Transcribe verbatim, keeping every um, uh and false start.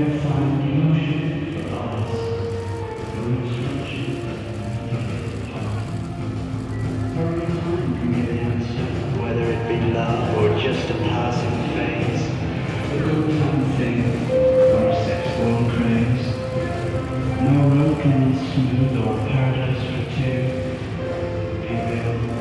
will find emotion for us, through instruction, for a time can give the answer, whether it be love or just a passing phase, a good fun thing, or a sex-born craze. No road can be smooth or paradise for two, be real.